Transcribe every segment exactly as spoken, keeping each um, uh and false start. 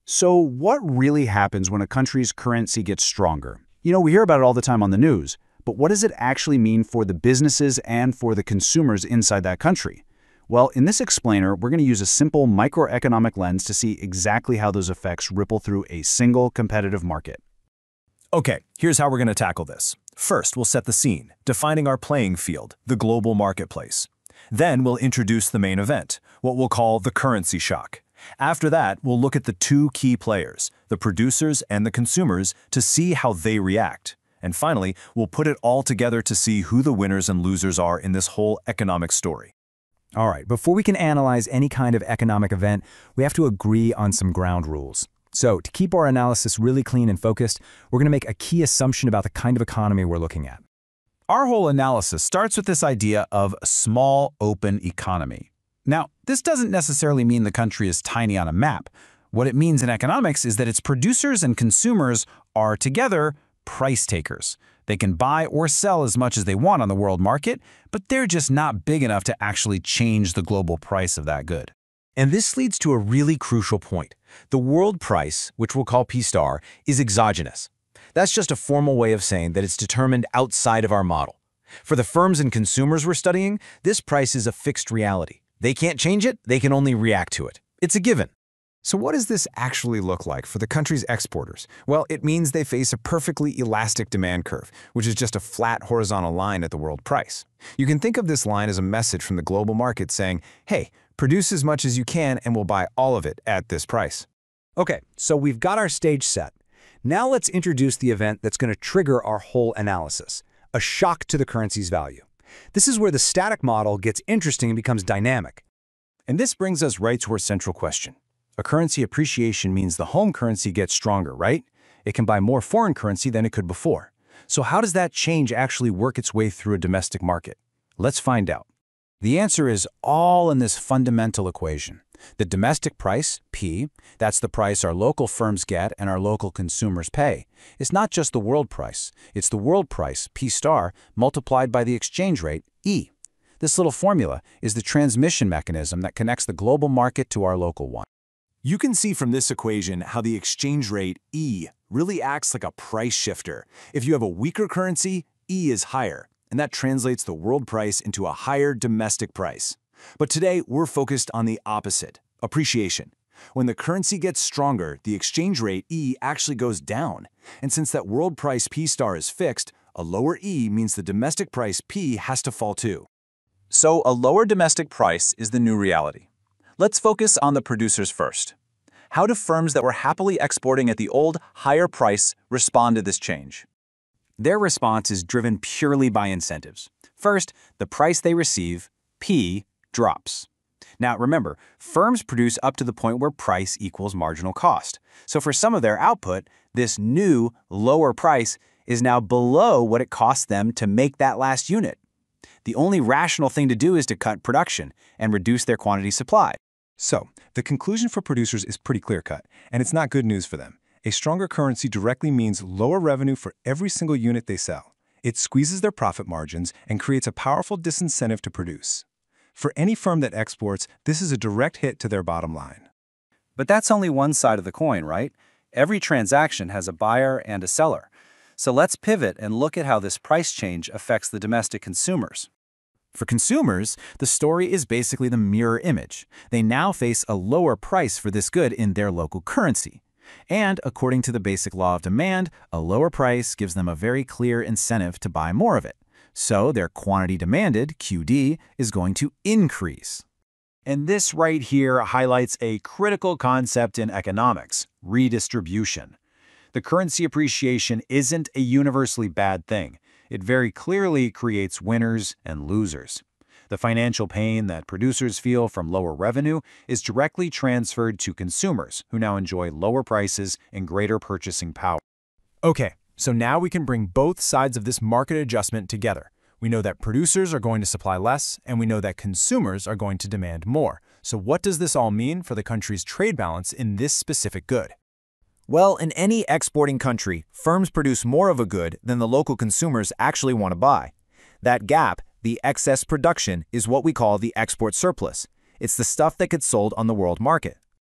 So what really happens when a country's currency gets stronger? You know, we hear about it all the time on the news, but what does it actually mean for the businesses and for the consumers inside that country? Well, in this explainer, we're going to use a simple microeconomic lens to see exactly how those effects ripple through a single competitive market. Okay, here's how we're going to tackle this. First, we'll set the scene, defining our playing field, the global marketplace. Then we'll introduce the main event, what we'll call the currency shock. After that, we'll look at the two key players, the producers and the consumers, to see how they react. And finally, we'll put it all together to see who the winners and losers are in this whole economic story. All right, before we can analyze any kind of economic event, we have to agree on some ground rules. So, to keep our analysis really clean and focused, we're going to make a key assumption about the kind of economy we're looking at. Our whole analysis starts with this idea of a small, open economy. Now, this doesn't necessarily mean the country is tiny on a map. What it means in economics is that its producers and consumers are together price takers. They can buy or sell as much as they want on the world market, but they're just not big enough to actually change the global price of that good. And this leads to a really crucial point. The world price, which we'll call P star, is exogenous. That's just a formal way of saying that it's determined outside of our model. For the firms and consumers we're studying, this price is a fixed reality. They can't change it, they can only react to it. It's a given. So what does this actually look like for the country's exporters? Well, it means they face a perfectly elastic demand curve, which is just a flat horizontal line at the world price. You can think of this line as a message from the global market saying, hey, produce as much as you can and we'll buy all of it at this price. Okay, so we've got our stage set. Now let's introduce the event that's going to trigger our whole analysis, a shock to the currency's value. This is where the static model gets interesting and becomes dynamic. And this brings us right to our central question. A currency appreciation means the home currency gets stronger, right? It can buy more foreign currency than it could before. So how does that change actually work its way through a domestic market? Let's find out. The answer is all in this fundamental equation. The domestic price, P, that's the price our local firms get and our local consumers pay. It's not just the world price. It's the world price, P star, multiplied by the exchange rate, E. This little formula is the transmission mechanism that connects the global market to our local one. You can see from this equation how the exchange rate, E, really acts like a price shifter. If you have a weaker currency, E is higher, and that translates the world price into a higher domestic price. But today, we're focused on the opposite, appreciation. When the currency gets stronger, the exchange rate, E, actually goes down. And since that world price P star is fixed, a lower E means the domestic price P has to fall too. So a lower domestic price is the new reality. Let's focus on the producers first. How do firms that were happily exporting at the old, higher price respond to this change? Their response is driven purely by incentives. First, the price they receive, P, drops. Now remember, firms produce up to the point where price equals marginal cost. So for some of their output, this new, lower price is now below what it costs them to make that last unit. The only rational thing to do is to cut production and reduce their quantity supplied. So, the conclusion for producers is pretty clear-cut, and it's not good news for them. A stronger currency directly means lower revenue for every single unit they sell. It squeezes their profit margins and creates a powerful disincentive to produce. For any firm that exports, this is a direct hit to their bottom line. But that's only one side of the coin, right? Every transaction has a buyer and a seller. So let's pivot and look at how this price change affects the domestic consumers. For consumers, the story is basically the mirror image. They now face a lower price for this good in their local currency. And according to the basic law of demand, a lower price gives them a very clear incentive to buy more of it. So their quantity demanded, Q D, is going to increase. And this right here highlights a critical concept in economics, redistribution. The currency appreciation isn't a universally bad thing. It very clearly creates winners and losers. The financial pain that producers feel from lower revenue is directly transferred to consumers, who now enjoy lower prices and greater purchasing power. Okay, so now we can bring both sides of this market adjustment together. We know that producers are going to supply less, and we know that consumers are going to demand more. So what does this all mean for the country's trade balance in this specific good? Well, in any exporting country, firms produce more of a good than the local consumers actually want to buy. That gap, the excess production, is what we call the export surplus. It's the stuff that gets sold on the world market.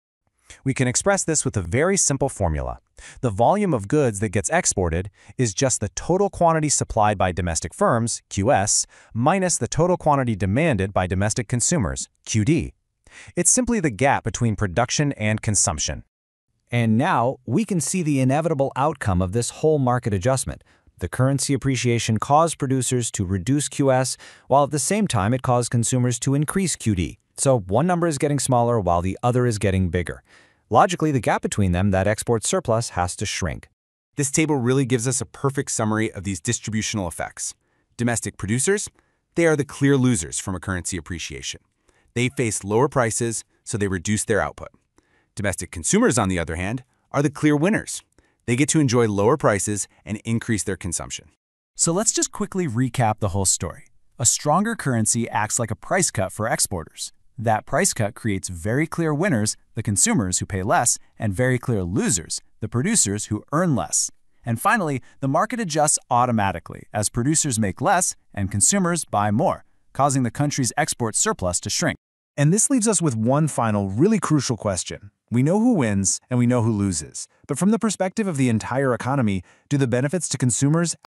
We can express this with a very simple formula. The volume of goods that gets exported is just the total quantity supplied by domestic firms, Q S, minus the total quantity demanded by domestic consumers, Q D. It's simply the gap between production and consumption. And now, we can see the inevitable outcome of this whole market adjustment. The currency appreciation caused producers to reduce Q S, while at the same time it caused consumers to increase Q D. So one number is getting smaller while the other is getting bigger. Logically, the gap between them, that export surplus, has to shrink. This table really gives us a perfect summary of these distributional effects. Domestic producers, they are the clear losers from a currency appreciation. They face lower prices, so they reduce their output. Domestic consumers, on the other hand, are the clear winners. They get to enjoy lower prices and increase their consumption. So let's just quickly recap the whole story. A stronger currency acts like a price cut for exporters. That price cut creates very clear winners, the consumers who pay less, and very clear losers, the producers who earn less. And finally, the market adjusts automatically as producers make less and consumers buy more, causing the country's export surplus to shrink. And this leaves us with one final, really crucial question. We know who wins and we know who loses. But from the perspective of the entire economy, do the benefits to consumers